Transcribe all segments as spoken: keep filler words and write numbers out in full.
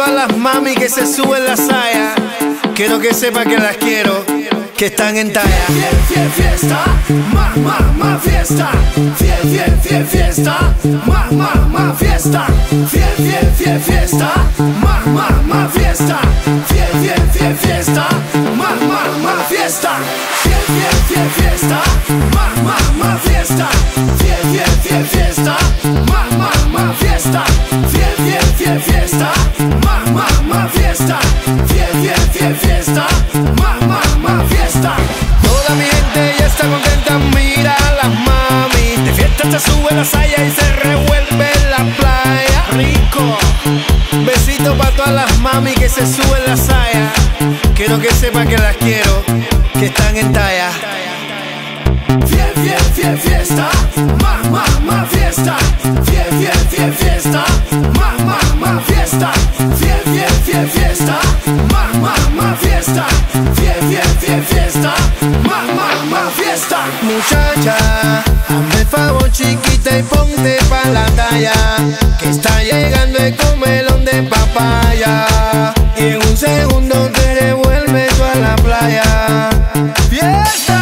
todas las mami que se suben la saya. Quiero que sepa que las quiero, que están en talla. Fiel, fiel, fiesta, ma, ma, ma, fiesta. Fiel, fiel, fiel, fiesta, ma, ma, ma, fiesta. Fiel, fiel, fiel, fiesta, ma, ma, ma, fiesta. Fiel, fiel, fiel, fiesta, ma, ma, ma, fiesta. Fiel, fiel, fiel, fiesta, ma, ma, ma, fiesta. Fiel, fiel, fiel, fiesta, ma, ma, ma, fiesta. Fiel, fiel, fiel, fiesta, ma, ma, ma, fiesta. Fiel, fiel, fiel, fiesta, ma, ma, ma, fiesta. Toda mi gente ya está contenta, mira a las mami. De fiesta se sube la saya y se revuelve en la playa. Rico. Besito pa' todas las mami que se suben la saya. Quiero que sepa que las quiero, que están en talla. Fiel, fiel, fiel, fiesta, ma, ma, ma, fiesta. Fiel, fiel, fiel, fiesta, ma, ma, ma, fiesta. Fiel, fiel, fiel, fiesta, ma, ma, ma, fiesta. Fiel, fiel, fiel, fiesta, ma, ma, ma, fiesta. Muchacha, hazme el favor chiquita y ponte pa' la talla, que está llegando el comelón de papaya. Y en un segundo te devuelve toda la playa. ¡Fiesta!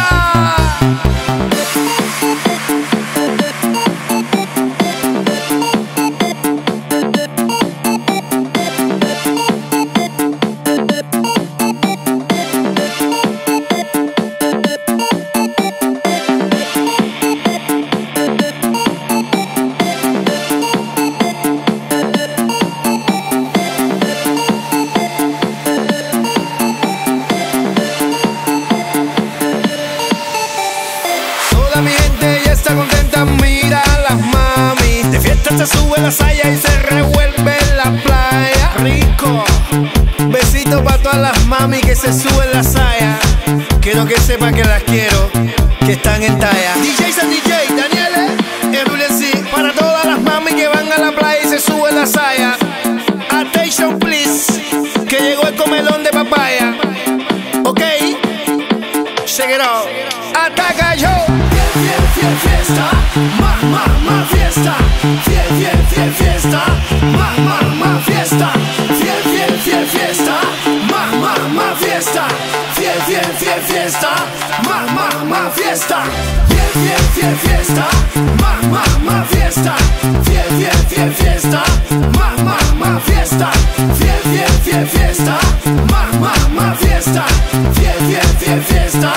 Mi gente ya está contenta, mira a las mami. De fiesta se sube la saya y se revuelve en la playa. Rico. Besito pa' todas las mami que se suben la saya. Quiero que sepa que las quiero, que están en talla. D J San D J, Daniele, el sí. Para todas las mami que van a la playa y se suben la saya. Attention please, que llegó el comelón de papaya. Ok, check it out. Ataca yo. Fiel, fiel, fiesta, ma, ma, ma, fiesta. Fiel, fiel, fiel, fiesta, ma, ma, ma, fiesta. Fiel, fiel, fiel, fiesta, ma, ma, ma, fiesta. Fiel, fiel, fiel, fiesta, ma, ma, ma, fiesta. Fiel, fiel, fiel, fiesta, ma, ma, ma, fiesta. Fiel, fiel, fiel, fiesta, ma, ma, ma, fiesta. Fiel, fiel, fiel, fiesta, ma, ma, ma, fiesta. Fiel, fiel, fiel, fiesta.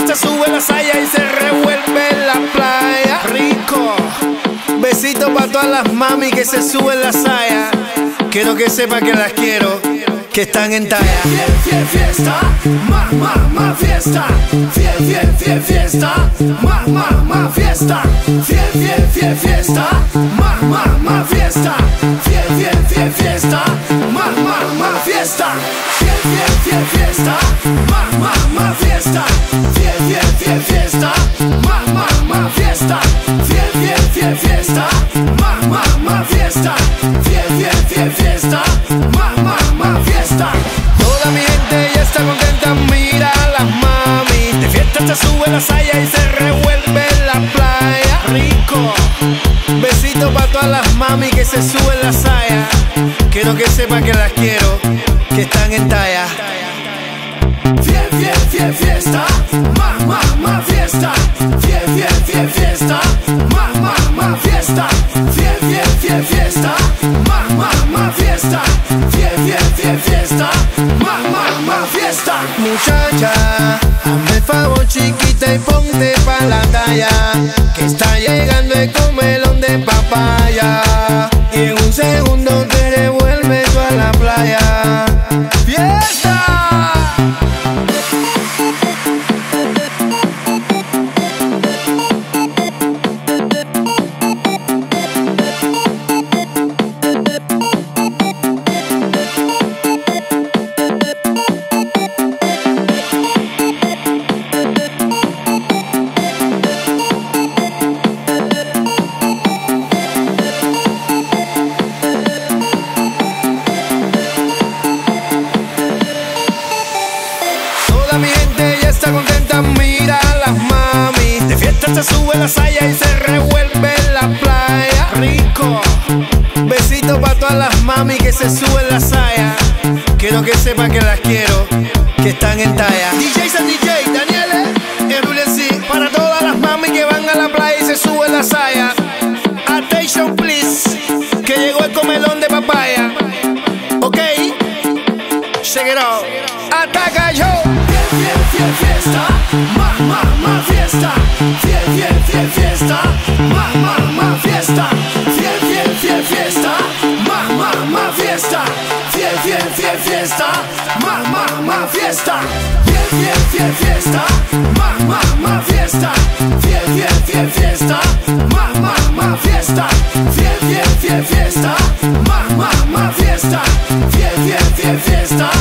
te sube la saya y se revuelve en la playa. Rico. Besito pa' todas las mami que se suben la saya. Quiero que sepa que las quiero, que están en talla. Fiel, fiel, fiesta, ma, ma, ma, fiesta. Fiel, fiel, fiel, fiesta, ma, ma, ma, fiesta. Fiel, fiel, fiel, fiesta, ma, ma, ma, fiesta. Fiel, fiel, fiel, fiesta, ma, ma, ma, fiesta. Fiel, fiel, fiel, fiesta, ma, ma, ma, fiesta. Fiel, fiel, fiel, fiesta, ma, ma, ma, fiesta. Fiel, fiel, fiel, fiesta, ma, ma, ma, fiesta. Fiel, fiel, fiel, fiesta, ma, ma, ma, fiesta. Toda mi gente ya está contenta, mira a las mami. De fiesta se sube la saya y se revuelve en la playa. Rico. Besito pa' todas las mami que se suben la saya. Quiero que sepan que las quiero, que están en talla. Fiel, fiel, fiel, fiesta, ma, ma, ma, fiesta. Fiel, fiel, fiel, fiesta, ma, ma, ma, fiesta. Fiel, fiel, fiel, fiesta, ma, ma, ma, fiesta. Fiel, fiel, fiel, fiesta, ma, ma, ma, fiesta. Muchacha, hazme el favor chiquita y ponte pa' la talla, que está llegando el comelón de papaya. Y en un segundo te devuelve toda la playa. ¡Fiesta! Mi gente ya está contenta, mira a las mami. De fiesta se sube la saya y se revuelve en la playa. Rico. Besito pa' todas las mami que se suben la saya. Quiero que sepan que las quiero, que están en talla. D J San D J, Daniele, Erulesi. Para todas las mami que van a la playa y se suben la saya. Attention please, que llegó el comelón de papaya. Ok, check it out. Ataca yo. Fiel, fiel, fiesta, ma, ma, ma, fiesta. Fiel, fiel, fiel, fiesta, ma, ma, ma, fiesta. Fiel, fiel, fiel, fiesta, ma, ma, ma, fiesta. Fiel, fiel, fiel, fiesta, ma, ma, ma, fiesta. Fiel, fiel, fiel, fiesta, ma, ma, ma, fiesta. Fiel, fiel, fiel, fiesta, ma, ma, ma, fiesta. Fiel, fiel, fiel, fiesta, ma, ma, ma, fiesta. Fiel, fiel, fiel, fiesta.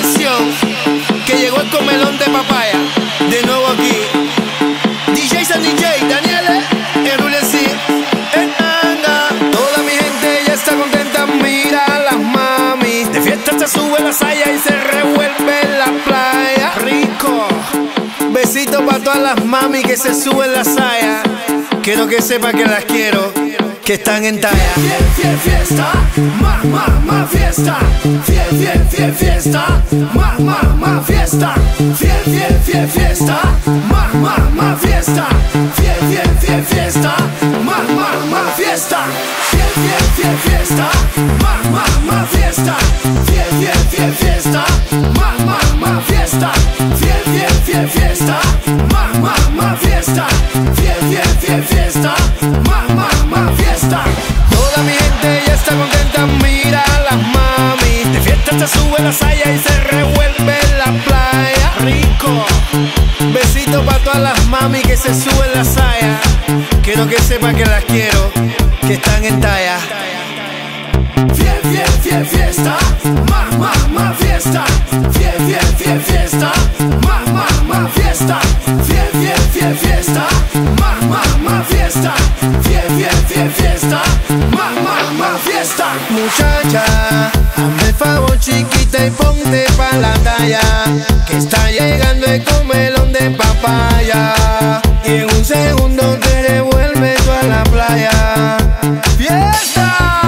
Atención, que llegó el comelón de papaya. De nuevo aquí D J San D J, Daniele, el Rulesi, el Anga. Toda mi gente ya está contenta, mira a las mami. De fiesta se sube la saya y se revuelve en la playa. Rico. Besito para todas las mami que se suben la saya. Quiero que sepa que las quiero, que están en talla. Fiel, fiel, fiesta, ma, ma, ma, fiesta. Fiel, fiel, fiel, fiesta, ma, ma, ma, fiesta. Fiel, fiel, fiel, fiesta, ma, ma, ma, fiesta. Fiel, fiel, fiel, fiesta, ma, ma, ma, fiesta. Fiel, fiel, fiel, fiesta, ma, ma, ma, fiesta. Fiel, fiel, fiel, fiesta, ma, ma, ma, fiesta. Fiel, fiel, fiel, fiesta, ma, ma, ma, fiesta. Fiel, fiel, fiel, fiesta, ma, ma, ma, fiesta. Toda mi gente ya está contenta, mira a las mami. De fiesta se sube la saya y se revuelve en la playa. Rico. Besito para todas las mami que se suben la saya. Quiero que sepa que las quiero, que están en talla. Fiel, fiel, fiel, fiesta, ma, ma, ma, fiesta. Fiel, fiel, fiel, fiesta, ma, ma, ma, fiesta. Fiel, fiel, fiel, fiesta, ma, ma, ma, fiesta. Fiel, fiel, fiel, fiesta, ma, ma, ma, fiesta. Muchacha, hazme el favor chiquita y ponte pa' la talla, que está llegando el comelón de papaya. Y en un segundo te devuelve toda la playa. ¡Fiesta!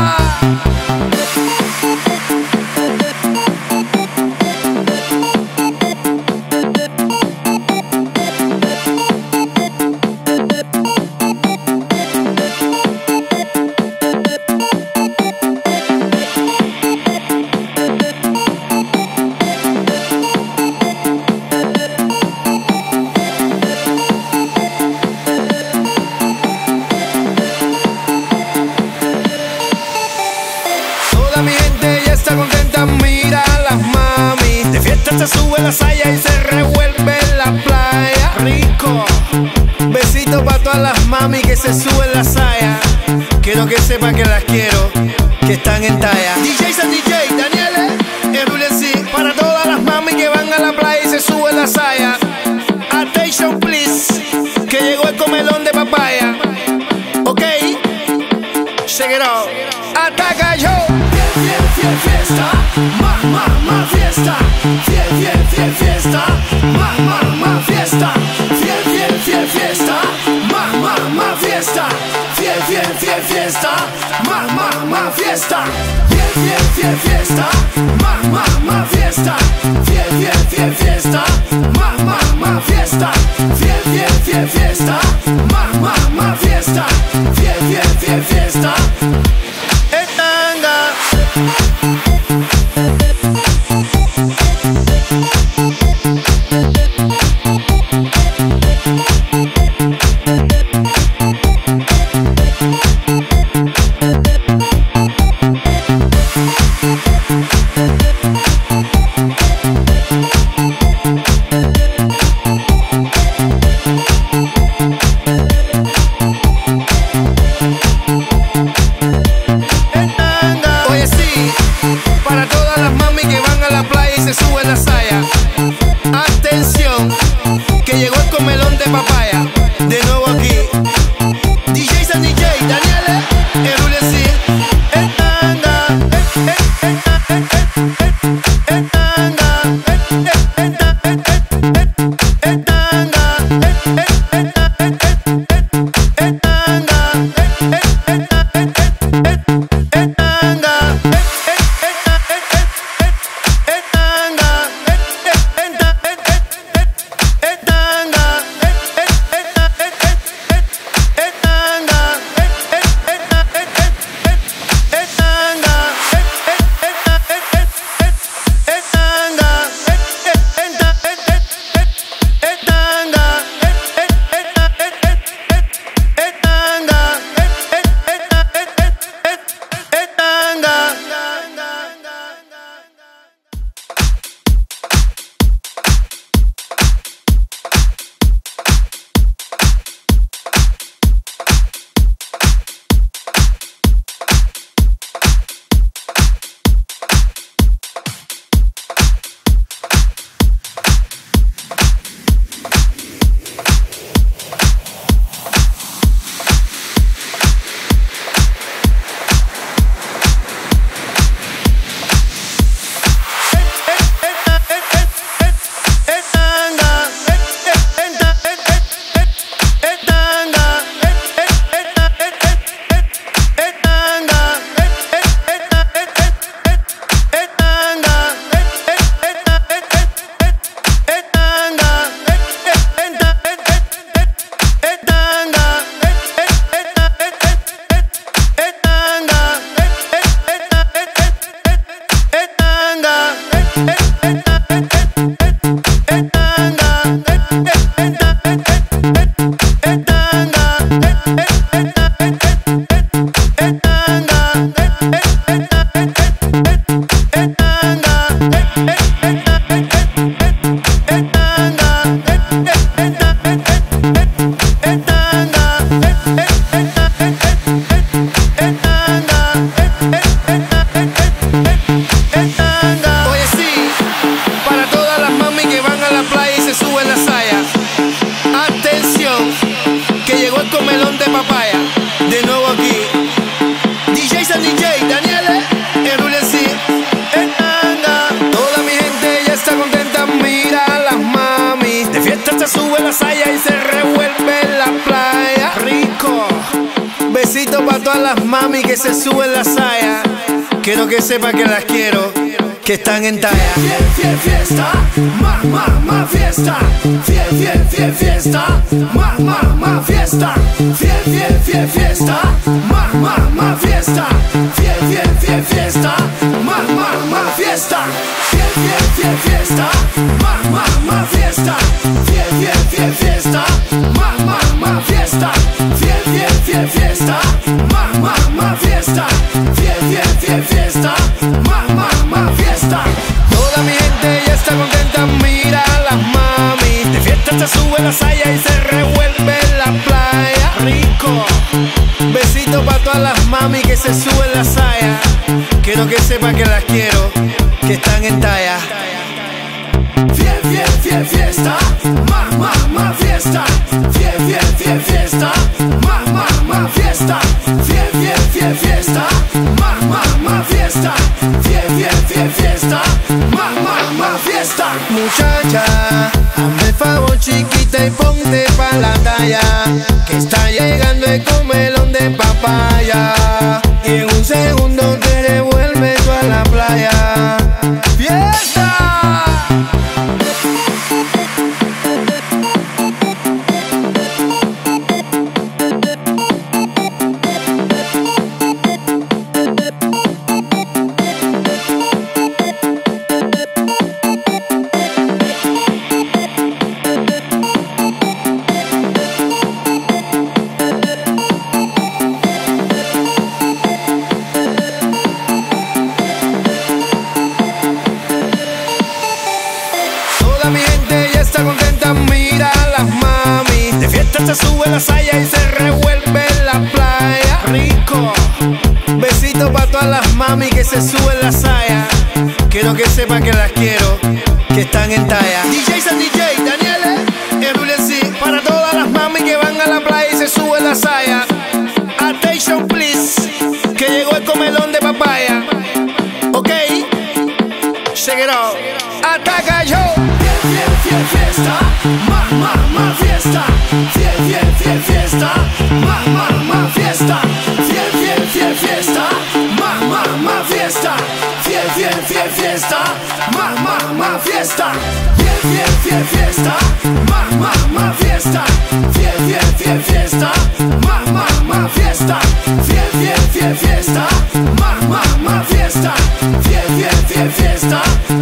Mi gente ya está contenta, mira a las mami. De fiesta se sube la saya y se revuelve en la playa. Rico. Besito para todas las mami que se suben la saya. Quiero que sepa que las quiero, que están en talla. D J San D J, Daniele, el Rulesi. Para todas las mami que van a la playa y se suben la saya. Attention please, que llegó el comelón de papaya. Ok, check it out. Ataca yo. Fiel, fiel, fiesta, ma, ma, ma, fiesta. Fiel, fiel, fiel, fiesta, ma, ma, ma, fiesta. Fiel, fiel, fiel, fiesta, ma, ma, ma, fiesta. Fiel, fiel, fiel, fiesta, ma, ma, ma, fiesta. Fiel, fiel, fiel, fiesta, ma, ma, ma, fiesta. Fiel, fiel, fiel, fiesta, ma, ma, ma, fiesta. Fiel, fiel, fiel, fiesta, ma, ma, ma, fiesta. Fiel, fiel, fiel, fiesta. mira a las mami. De fiesta se sube la saya y se revuelve en la playa. Rico. Besito para todas las mami que se suben la saya. Quiero que sepa que las quiero, que están en talla. Fiel, fiel, fiesta, ma, ma, ma, fiesta. Fiel, fiel, fiel, fiesta, ma, ma, ma, fiesta. Fiel, fiel, fiel, fiesta, ma, ma, ma, fiesta. Fiel, fiel, fiel, fiesta, ma, ma, ma, fiesta. Fiel, fiel, fiel, fiesta, ma, ma, ma, fiesta. Fiel, fiel, fiel, fiesta, ma, ma, ma, fiesta. Fiel, fiel, fiel, fiesta, ma, ma, ma, fiesta. Fiel, fiel, fiel, fiesta, ma, ma, ma, fiesta. Toda mi gente ya está contenta, mira a las mami. De fiesta se sube la saya y se revuelve en la playa. Rico. Besito para todas las mami que se suben la saya. Quiero que sepa que las quiero, que están en talla. Fiel, fiel, fiel, fiesta, ma, ma, ma, fiesta. Fiel, fiel, fiel, fiesta, ma, ma, ma, fiesta. Fiel, fiel, fiel, fiesta, ma, ma, ma, fiesta. Fiel, fiel, fiel, fiesta, ma, ma, ma, fiesta. Muchacha, hazme el favor chiquita y ponte pa' la talla, que está llegando el comelón de papaya. Y en un segundo te devuelve tú a la playa. ¡Fiesta! Mi gente ya está contenta, mira a las mami. De fiesta se sube la saya y se revuelve en la playa. Rico. Besito para todas las mami que se suben la saya. Quiero que sepa que las quiero, que están en talla. D J and D J, Daniele, Erulency. Para todas las mami que van a la playa y se suben la saya. Attention please, que llegó el comelón de papaya. Ok, check it out. Ataca yo. Fiel, fiel, fiesta, ma, ma, ma, fiesta. Fiel, fiel, fiel, fiesta, ma, ma, ma, fiesta. Fiel, fiel, fiel, fiesta, ma, ma, ma, fiesta. Fiel, fiel, fiel, fiesta, ma, ma, ma, fiesta. Fiel, fiel, fiel, fiesta, ma, ma, ma, fiesta. Fiel, fiel, fiel, fiesta, ma, ma, ma, fiesta. Fiel, fiel, fiel, fiesta, ma, ma, ma, fiesta. Fiel, fiel, fiel, fiesta.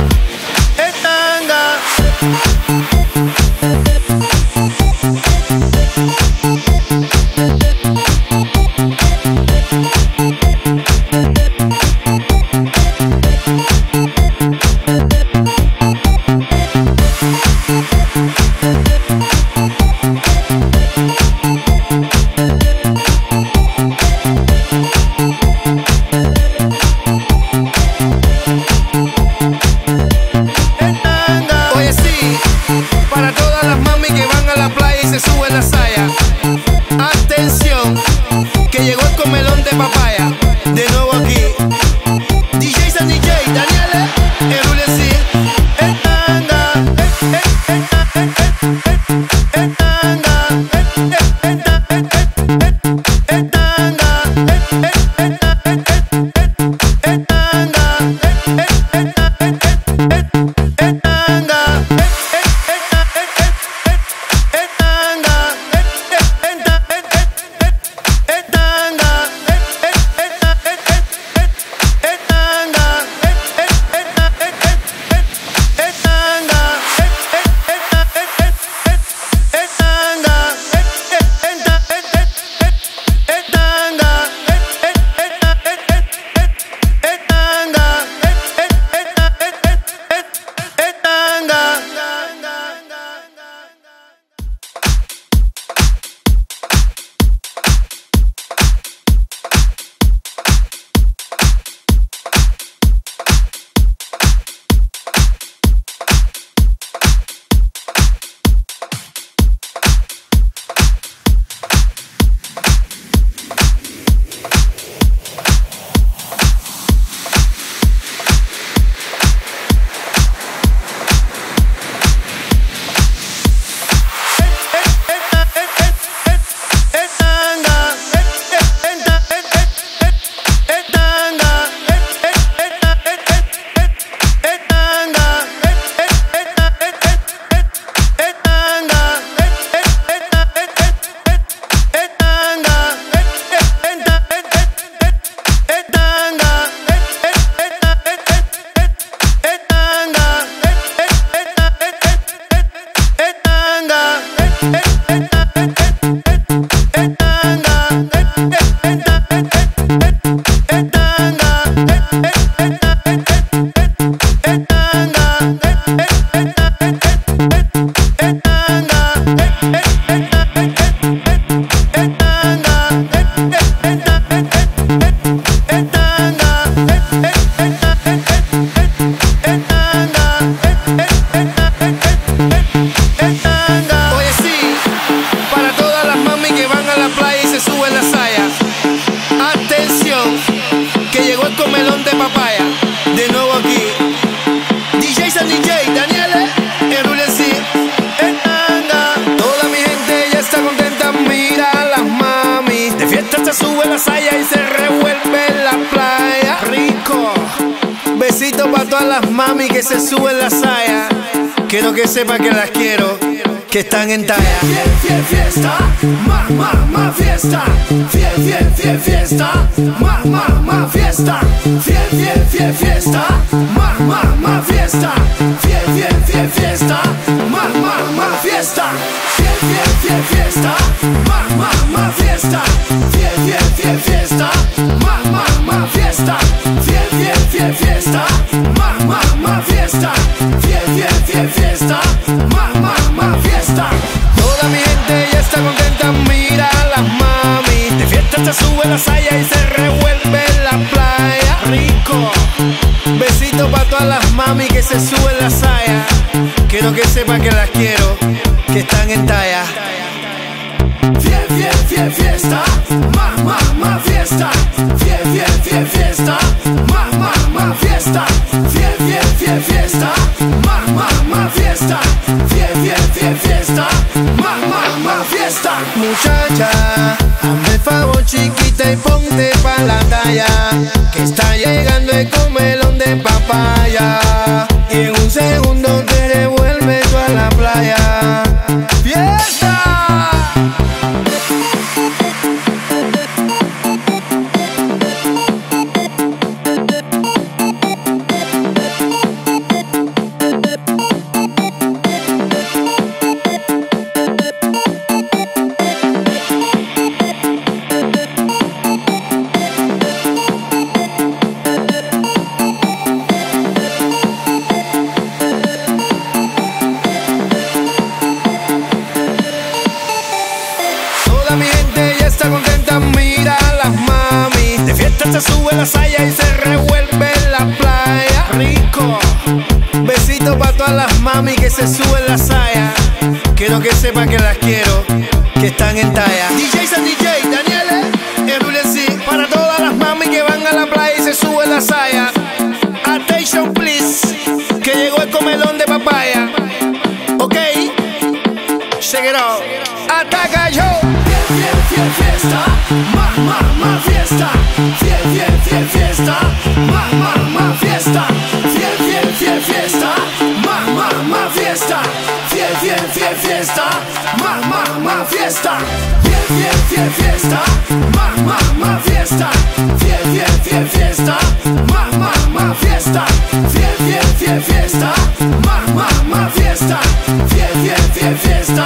Se sube la saya. Atención, que llegó el comelón de papaya. De nuevo aquí, D J and D J, Daniele, Erulency. Etanga, etanga, etanga, etanga. todas las mami que se suben la saya. Quiero que sepa que las quiero, que están en talla. Fiel, fiel, fiesta, ma, ma, ma, fiesta. Fiel, fiel, fiel, fiesta, ma, ma, ma, fiesta. Fiel, fiel, fiel, fiesta, ma, ma, ma, fiesta. Fiel, fiel, fiel, fiesta, ma, ma, ma, fiesta. Fiel, fiel, fiel, fiesta, ma, ma, ma, fiesta. Fiel, fiel, fiel, fiesta, ma, ma, ma, fiesta. Fiel, fiel, fiel, fiesta, ma, ma, ma, fiesta. Fiel, fiel, fiel, fiesta, ma, ma, ma, fiesta. Toda mi gente ya está contenta, mira a las mami. De fiesta se sube la saya y se revuelve en la playa. Rico. Besito pa' todas las mami que se suben la saya. Quiero que sepa que las quiero, que están en talla. Fiel, fiel, fiel, fiesta, ma, ma, ma, fiesta. Fiel, fiel, fiel, fiesta, ma, ma, ma, fiesta. Fiel, fiel, fiel, fiesta, ma, ma, ma, fiesta. Fiel, fiel, fiel, fiesta, ma, ma, ma, fiesta. Muchacha, hazme el favor chiquita y ponte pa' la talla, que está llegando el comelón de papaya. Y en un segundo te devuelve toda la playa. ¡Fiesta! Mi gente ya está contenta, mira a las mami. De fiesta se sube la saya y se revuelve en la playa. Rico. Besito pa' todas las mami que se suben la saya. Quiero que sepa que las quiero, que están en talla. D J San D J, Daniele, el sí. Para todas las mami que van a la playa y se suben la saya. Attention please, que llegó el comelón de papaya. Ok, check it out. Ataca yo. Fiel, fiel, fiesta, ma, ma, ma, fiesta. Fiel, fiel, fiel, fiesta, ma, ma, ma, fiesta. Fiel, fiel, fiel, fiesta, ma, ma, ma, fiesta. Fiel, fiel, fiel, fiesta, ma, ma, ma, fiesta. Fiel, fiel, fiel, fiesta, ma, ma, ma, fiesta. Fiel, fiel, fiel, fiesta, ma, ma, ma, fiesta. Fiel, fiel, fiel, fiesta, ma, ma, ma, fiesta. Fiel, fiel, fiel, fiesta.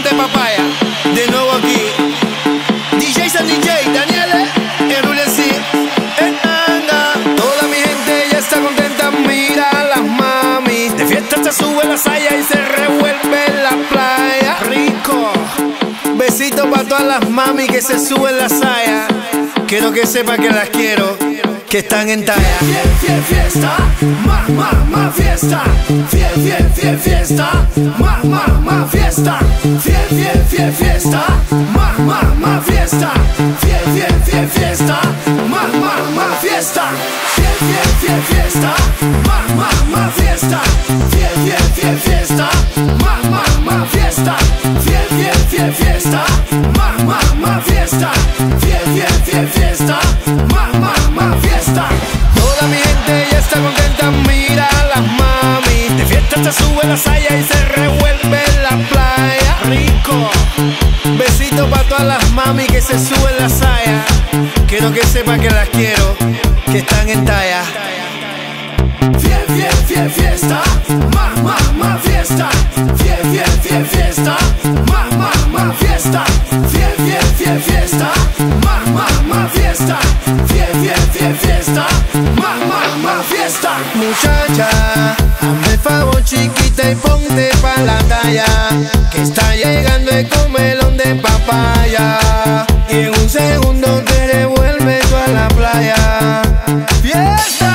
de papaya. De nuevo aquí, D J San D J, Daniele, el Rulesi, el Tanga. Toda mi gente ya está contenta, mira las mami. De fiesta se sube la saya y se revuelve en la playa. Rico, besito para todas las mami que se suben la saya. Quiero que sepa que las quiero, que están en talla. Fiel, fiel, fiesta, ma, ma, ma, fiesta. Fiel, fiel, fiel, fiesta, ma, ma, ma, fiesta. Fiel, fiel, fiel, fiesta, ma, ma, ma, fiesta. Fiel, fiel, fiel, fiesta, ma, ma, ma, fiesta. Fiel, fiel, fiel, fiesta, ma, ma, ma, fiesta. Fiel, fiel, fiel, fiesta, ma, ma, ma, fiesta. Fiel, fiel, fiel, fiesta, ma, ma, ma, fiesta. Fiel, fiel, fiel, fiesta, ma, ma, ma, fiesta. Toda mi gente ya está contenta, mira las mami. De fiesta se sube la saya y se revuelve en la playa. Rico, besito para todas las mami que se suben la saya. Quiero que sepan que las quiero, que están en talla. Fiel, fiel, fiel, fiesta, ma, ma, ma, fiesta. Fiel, fiel, fiel, fiesta, ma, ma, ma, fiesta. Fiel, fiel, fiel, fiesta, ma, ma, ma, fiesta. Fiel, fiel, fiel, fiesta, ma, ma, ma, fiesta. Muchacha, hazme el favor chiquita y ponte pa' la talla, que está llegando el comelón de papaya. Y en un segundo te revuelve toda la playa. ¡Fiesta!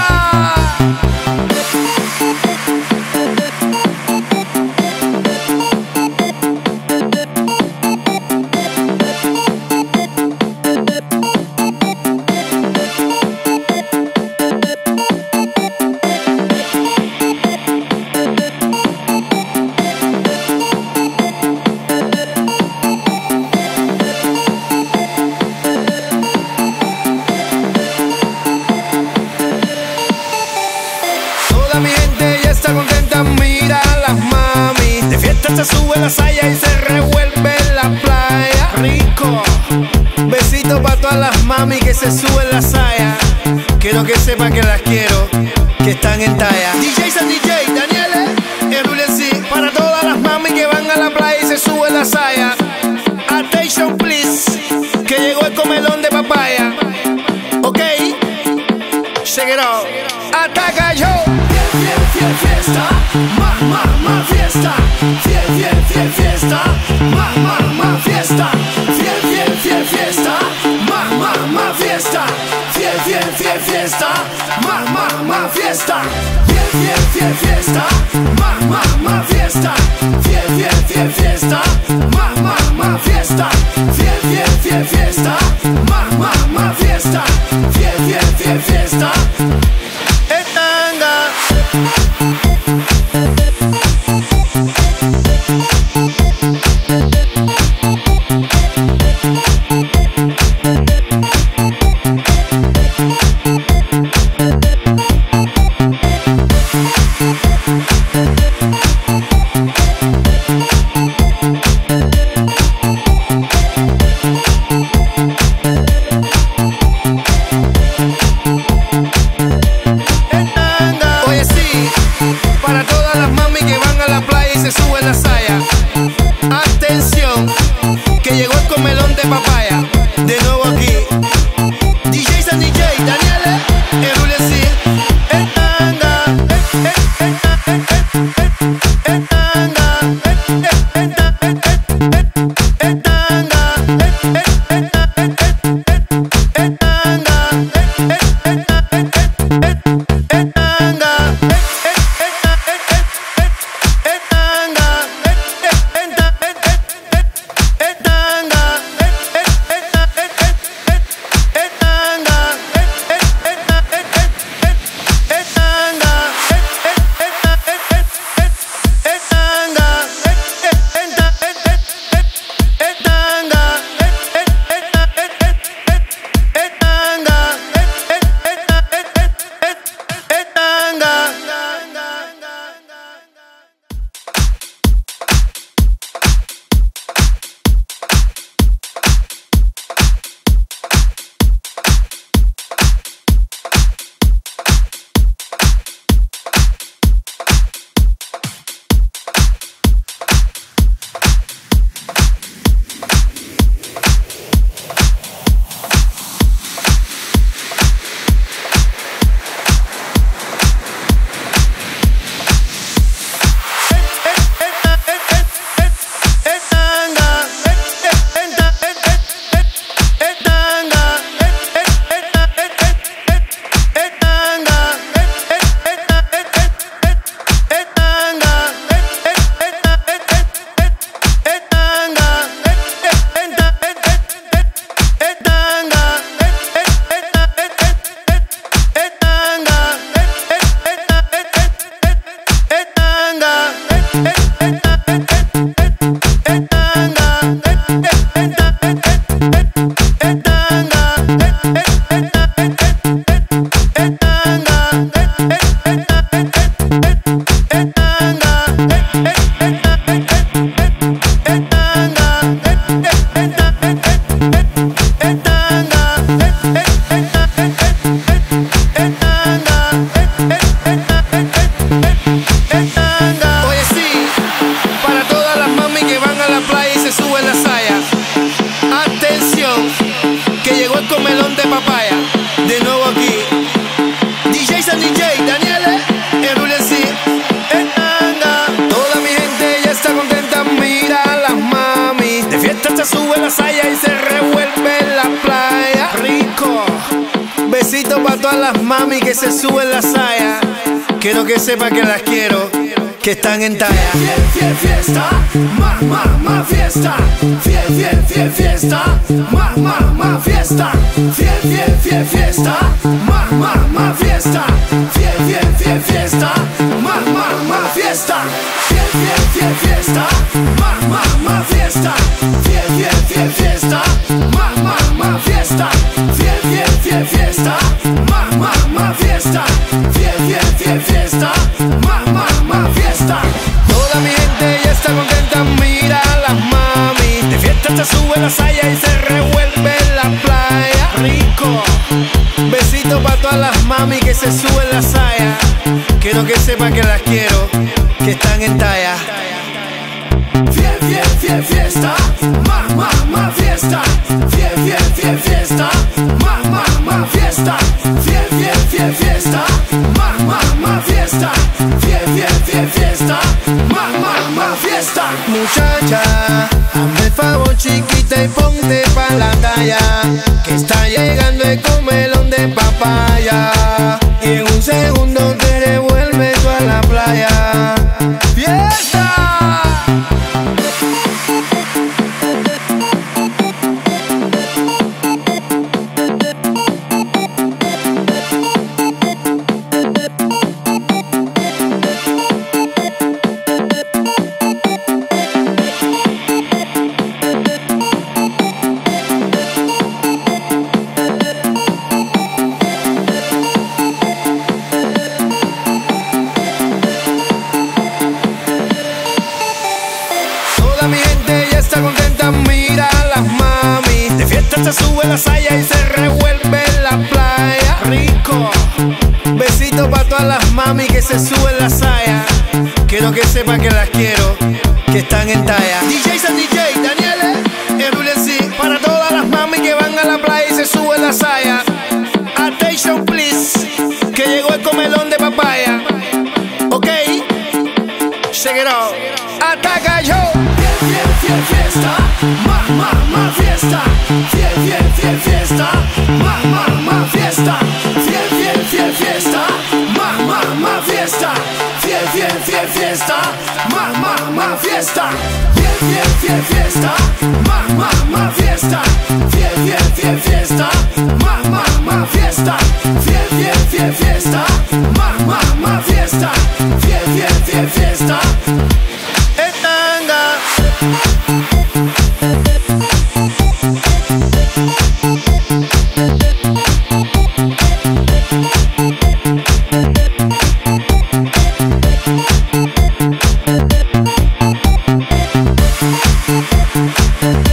Toda mi gente ya está contenta, mira las mami. De fiesta se sube la saya y se revuelve en la playa. Rico, besito para todas las mami que se suben la saya. Quiero que sepan que las quiero, que están en talla. D J San D J, Daniele, el Rulesi, para todas las mami que van a la playa y se suben la saya. Attention please, que llegó el comelón de papaya. Ok, check it out. Ataca yo. Fiel, fiel, fiesta, ma, ma, ma, fiesta. Fiel, fiel, fiel, fiesta, ma, ma, ma, fiesta. Fiel, fiel, fiel, fiesta, ma, ma, ma, fiesta. Fiel, fiel, fiel, fiesta, ma, ma, ma, fiesta. Fiel, fiel, fiel, fiesta, ma, ma, ma, fiesta. Fiel, fiel, fiel, fiesta, ma, ma, ma, fiesta. Fiel, fiel, fiel, fiesta, ma, ma, ma, fiesta. Fiel, fiel, fiel, fiesta. El Tanga. Papaya. De nuevo aquí, D J San D J, Daniele, Erulesi, Enanga. Toda mi gente ya está contenta, mira a las mami. De fiesta se sube la saya y se revuelve en la playa. Rico, besito para todas las mami que se suben la saya. Quiero que sepa que las quiero, que están en talla. Fiel, fiel, fiesta, ma, ma, ma, fiesta. Fiel, fiel, fiel, fiesta, ma, ma, ma, fiesta. Fiel, fiel, fiel, fiesta, ma, ma, ma, fiesta. Fiel, fiel, fiel, fiesta, ma, ma, ma, fiesta. Fiel, fiel, fiel, fiesta, ma, ma, ma, fiesta. Fiel, fiel, fiel, fiesta, ma, ma, ma, fiesta. Fiel, fiel, fiel, fiesta, ma, ma, ma, fiesta. Fiel, fiel, fiel, fiesta, ma, ma, ma, fiesta. Toda mi gente ya está contenta, mira a las mami. De fiesta se sube la saya y se revuelve en la playa. Rico, besito para todas las mami que se suben la saya. Quiero que sepan que las quiero, que están en talla. Fiel, fiel, fiel, fiesta, ma, ma, ma, fiesta. Fiel, fiel, fiel, fiesta, ma, ma, ma, fiesta. Fiel, fiel, fiel, fiesta, ma, ma, ma, fiesta. Fiel, fiel, fiel, fiesta, ma, ma, ma, fiesta. Muchacha, hazme el favor chiquita y ponte pa' la talla, que está llegando el comelón de papaya. Y en un segundo te devuelve toda la playa. ¡Fiesta! Toda mi gente ya está contenta, mira a las mami. De fiesta se sube la saya y se revuelve en la playa. Rico, besito para todas las mami que se suben la saya. Quiero que sepan que las quiero, que están en talla. D J San D J, Daniele, Erulesi, para todas las mami que van a la playa y se suben la saya. Attention please, que llegó el comelón de papaya. Ok, check it out. Ataca yo. Fiel, fiel, fiesta, ma, ma, ma, fiesta. Fiel, fiel, fiel, fiesta, ma, ma, ma, fiesta. Fiel, fiel, fiel, fiesta, ma, ma, ma, fiesta. Fiel, fiel, fiel, fiesta, ma, ma, ma, fiesta. Fiel, fiel, fiel, fiesta, ma, ma, ma, fiesta. Fiel, fiel, fiel, fiesta, ma, ma, ma, fiesta. Fiel, fiel, fiel, fiesta, ma, ma, ma, fiesta. Fiel, fiel, fiel, fiesta. Etanga. We'll be right back.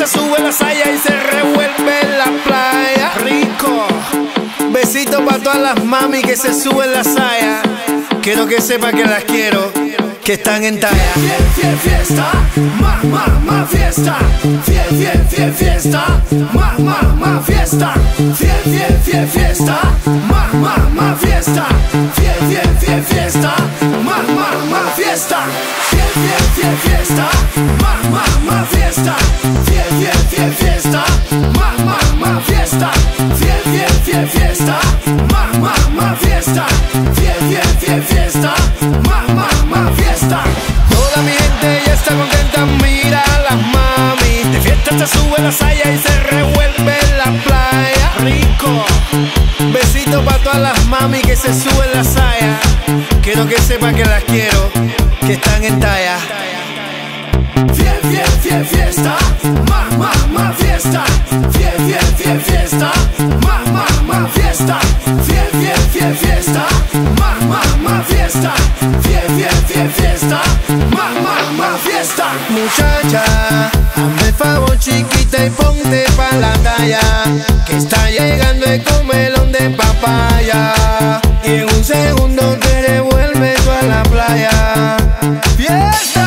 fiesta sube la saya y se revuelve en la playa. Rico. Besito para todas las mami que se suben la saya. Quiero que sepa que las quiero, que están en talla. Fiel, fiel, fiesta, ma, ma, ma, fiesta. Fiel, fiel, fiel, fiesta, ma, ma, ma, fiesta. Fiel, fiel, fiel, fiesta, ma, ma, ma, fiesta. Fiel, fiel, fiel, fiesta, ma, ma, ma, fiesta. Fiel, fiel, fiel, fiesta, ma, ma, ma, fiesta. Fiel, fiel, fiel, fiesta, ma, ma, ma, fiesta. Fiel, fiel, fiel, fiesta, ma, ma, ma, fiesta. Fiel, fiel, fiel, fiesta, ma, ma, ma, fiesta. Toda mi gente ya está contenta, mira a las mami. De fiesta se sube la saya y se revuelve en la playa. Rico. Besito para todas las mami que se suben la saya. Quiero que sepa que las quiero, que están en talla. Fiel, fiel, fiel, fiesta, ma, ma, ma, fiesta. Fiel, fiel, fiel, fiesta, ma, ma, ma, fiesta. Fiel, fiel, fiel, fiesta, ma, ma, ma, fiesta. Fiel, fiel, fiel, fiesta, ma, ma, ma, fiesta. Muchacha, hazme el favor chiquita y ponte pa' la talla, que está llegando el comelón de papaya. Y en un segundo te devuelve tú a la playa. ¡Fiesta!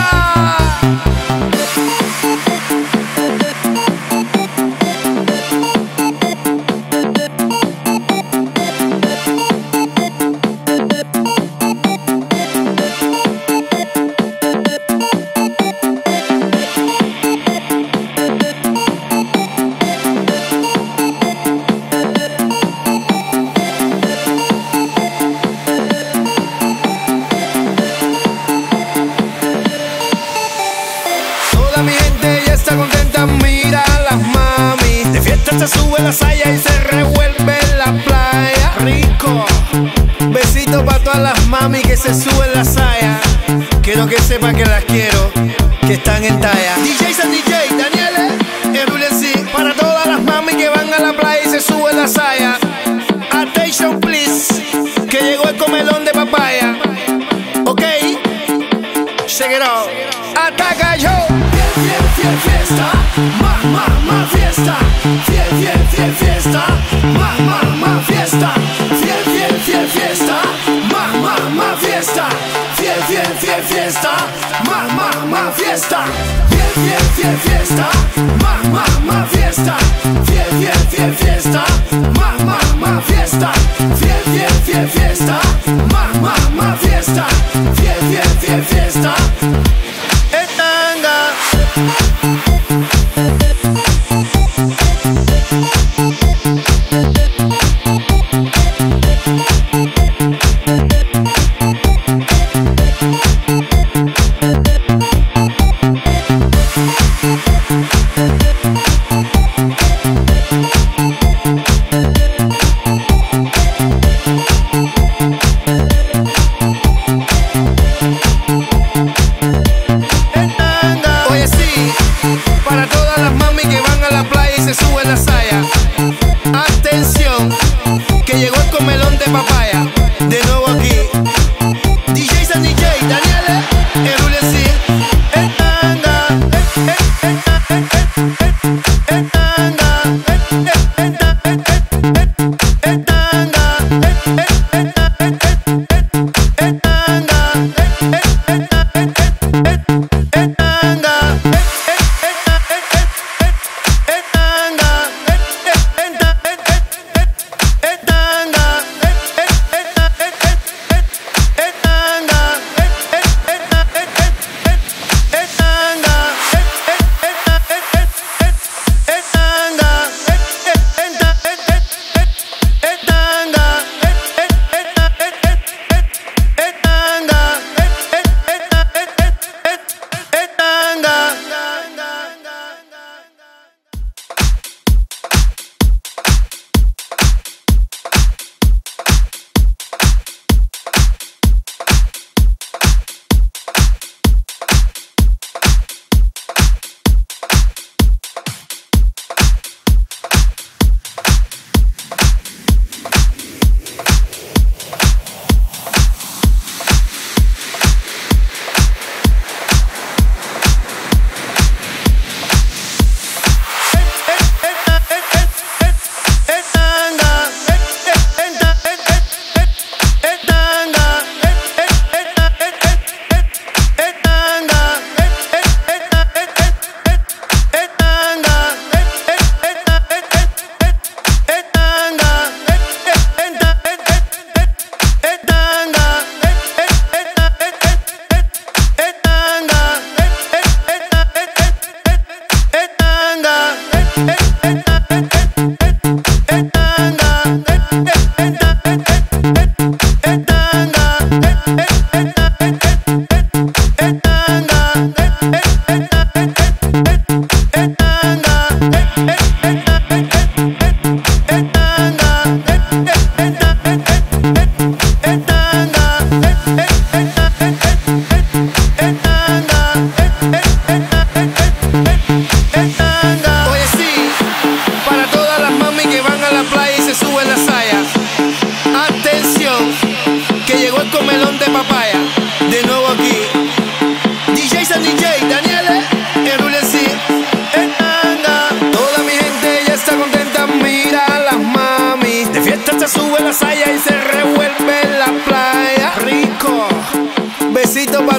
Mi gente ya está contenta, mira a las mami. De fiesta se sube la saya y se revuelve en la playa. Rico. Besito para todas las mami que se suben la saya. Quiero que sepa que las quiero, que están en talla. D J San D J, Daniele, Erulesi. Para todas las mami que van a la playa y se suben la saya. Attention please, que llegó el comelón de papaya. Ok, check it out. Ataca yo. Fiel, fiel, fiesta, ma, ma, ma, fiesta. Fiel, fiel, fiel, fiesta, ma, ma, ma, fiesta. Fiel, fiel, fiel, fiesta, ma, ma, ma, fiesta. Fiel, fiel, fiel, fiesta, ma, ma, ma, fiesta. Fiel, fiel, fiel, fiesta, ma, ma, ma, fiesta. Fiel, fiel, fiel, fiesta, ma, ma, ma, fiesta. Fiel, fiel, fiel, fiesta, ma, ma, ma, fiesta. Fiel, fiel, fiel, fiesta.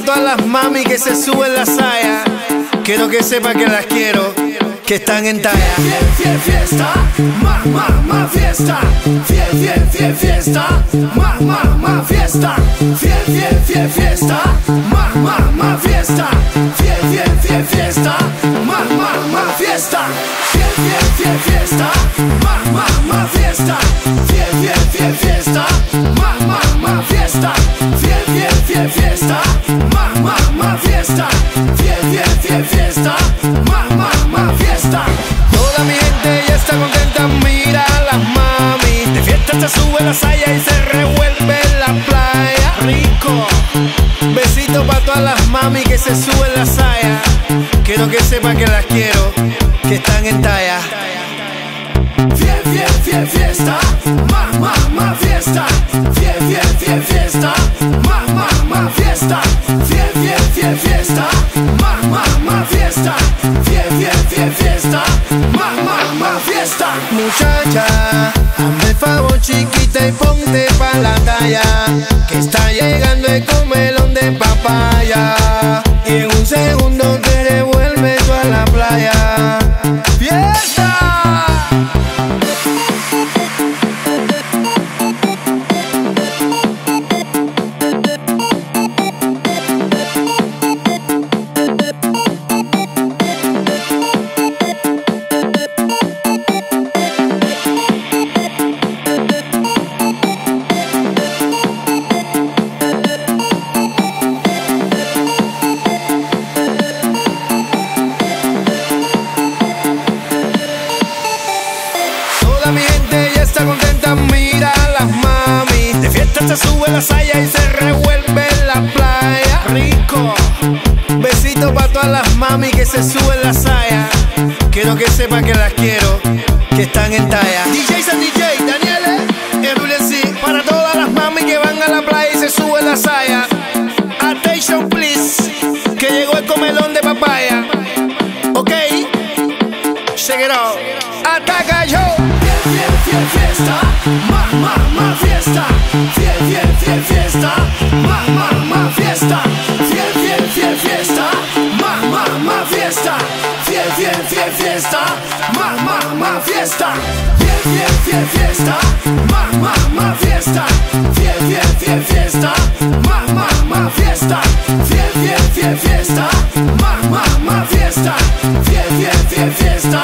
todas las mami que se suben la saya. Quiero que sepa que las quiero, que están en talla. Fiel, fiel, fiesta, ma, ma, ma, fiesta. Fiel, fiel, fiel, fiesta, ma, ma, ma, fiesta. Fiel, fiel, fiel, fiesta, ma, ma, ma, fiesta. Fiel, fiel, fiel, fiesta, ma, ma, ma, fiesta. Fiel, fiel, fiel, fiesta, ma, ma, ma, fiesta. Fiel, fiel, fiel, fiesta, ma, ma, ma, fiesta. Fiel, fiel, fiel, fiesta, ma, ma, ma, fiesta. Fiel, fiel, fiel, fiesta, ma, ma, ma, fiesta. Toda mi gente ya está contenta, mira a las mami. De fiesta se sube la saya y se revuelve en la playa. Rico. Besito pa' todas las mami que se suben la saya. Quiero que sepa que las quiero, que están en talla. Fiel, fiel, fiel, fiesta, ma, ma, ma, fiesta. Fiel, fiel, fiel, fiesta, ma, ma, ma, fiesta. Fiel, fiel, fiel, fiesta, ma, ma, ma, fiesta. Fiel, fiel, fiel, fiesta, ma, ma, ma, fiesta. Muchacha, hazme el favor chiquita y ponte pa' la talla, que está llegando el comelón de papaya. Y en un segundo te devuelve toda la playa. ¡Fiesta! Mi gente ya está contenta, mira a las mami. De fiesta se sube la saya y se revuelve en la playa. Rico. Besito pa' todas las mami que se suben la saya. Quiero que sepa que las quiero, que están en talla. D J San D J, Daniele, el C. Para todas las mami que van a la playa y se suben la saya. Attention please, que llegó el comelón de papaya. Ok, check it out. Ataca yo. Fiel, fiel, fiesta, ma, ma, ma, fiesta. Fiel, fiel, fiel, fiesta, ma, ma, ma, fiesta. Fiel, fiel, fiel, fiesta, ma, ma, ma, fiesta. Fiel, fiel, fiel, fiesta, ma, ma, ma, fiesta. Fiel, fiel, fiel, fiesta, ma, ma, ma, fiesta. Fiel, fiel, fiel, fiesta, ma, ma, ma, fiesta. Fiel, fiel, fiel, fiesta, ma, ma, ma, fiesta. Fiel, fiel, fiel, fiesta.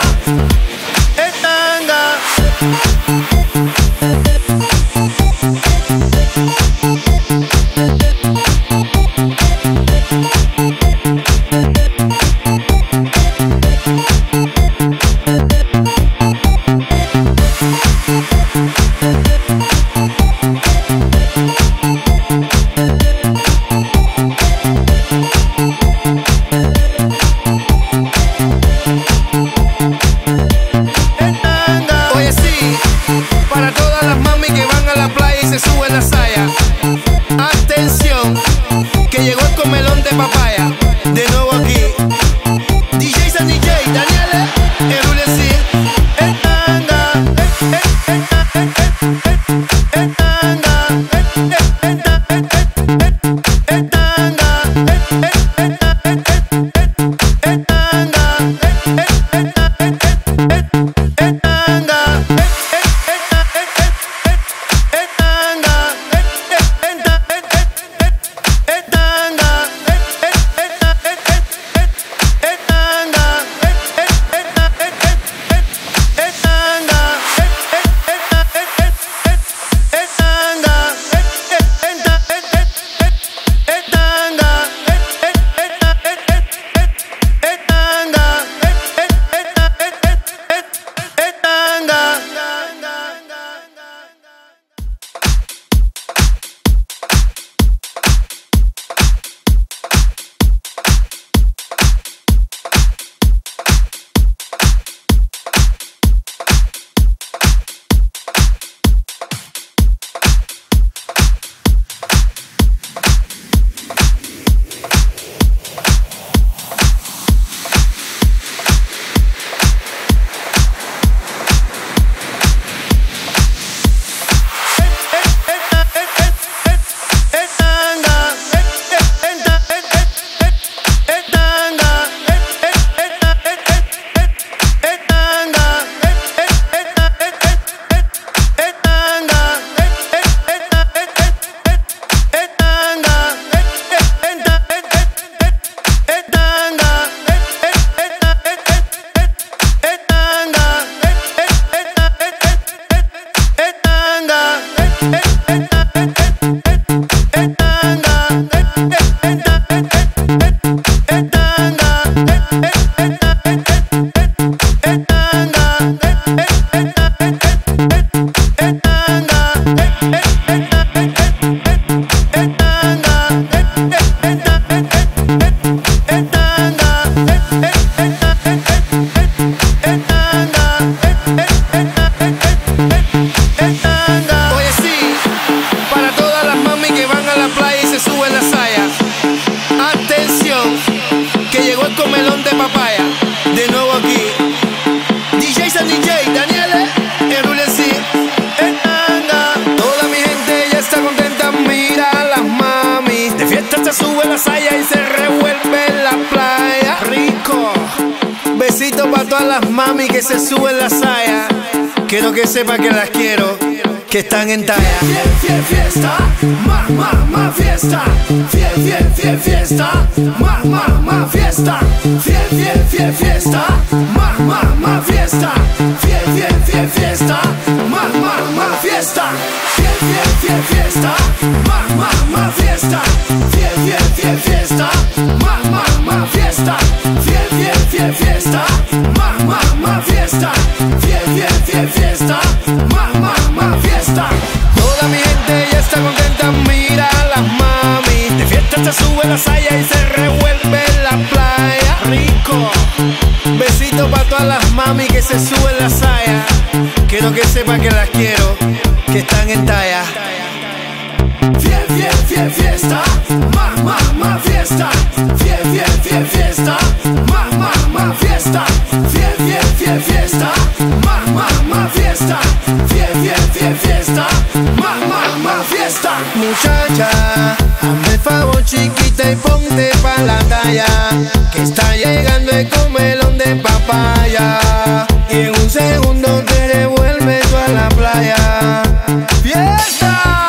todas las mami que se suben la saya. Quiero que sepa que las quiero, que están en talla. Fiel, fiel, fiesta, ma, ma, ma, fiesta. Fiel, fiel, fiel, fiesta, ma, ma, ma, fiesta. Fiel, fiel, fiel, fiesta, ma, ma, ma, fiesta. Fiel, fiel, fiel, fiesta, ma, ma, ma, fiesta. Fiel, fiel, fiel, fiesta, ma, ma, ma, fiesta. Fiel, fiel, fiel, fiesta, ma, ma, ma, fiesta. Fiel, fiel, fiel, fiesta, ma, ma, ma, fiesta. Fiel, fiel, fiel, fiesta, ma, ma, ma, fiesta. Toda mi gente ya está contenta, mira a las mami. De fiesta se sube la saya y se revuelve en la playa. Rico. Besito pa' todas las mami que se suben la saya. Quiero que sepa que las quiero, que están en talla. Fiel, fiel, fiel, fiesta, ma, ma, ma, fiesta. Fiel, fiel, fiel, fiesta, ma, ma, ma, fiesta. Fiel, fiel, fiel, fiesta, ma, ma, ma, fiesta. Fiel, fiel, fiel, fiesta, ma, ma, ma, fiesta. Muchacha, hazme el favor chiquita y ponte pa' la talla, que está llegando el comelón de papaya. Y en un segundo te devuelve toda la playa. ¡Fiesta!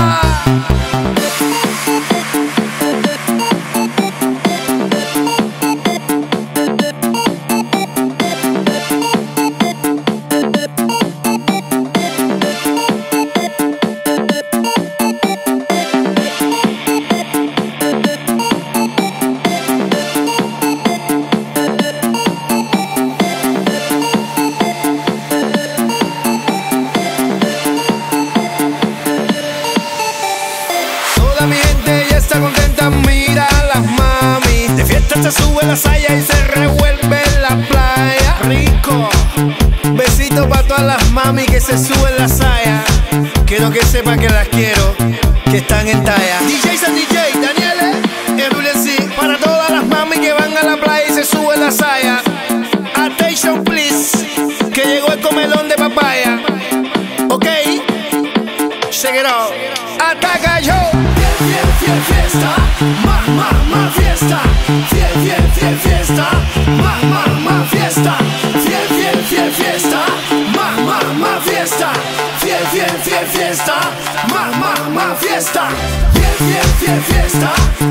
Mi gente ya está contenta, mira a las mami. De fiesta se sube la saya y se revuelve en la playa. Rico. Besito pa' todas las mami que se suben la saya. Quiero que sepa que las quiero, que están en talla. D J San D J, Daniele, el sí. Para todas las mami que van a la playa y se suben la saya. Attention please, que llegó el comelón de papaya. Ok, check it out. Ataca yo. Fiel, fiel, fiesta, ma, ma, ma, fiesta. Fiel, fiel, fiel, fiesta, ma, ma, ma, fiesta. Fiel, fiel, fiel, fiesta, ma, ma, ma, fiesta. Fiel, fiel, fiel, fiesta, ma, ma, ma, fiesta. Fiel, fiel, fiel, fiesta.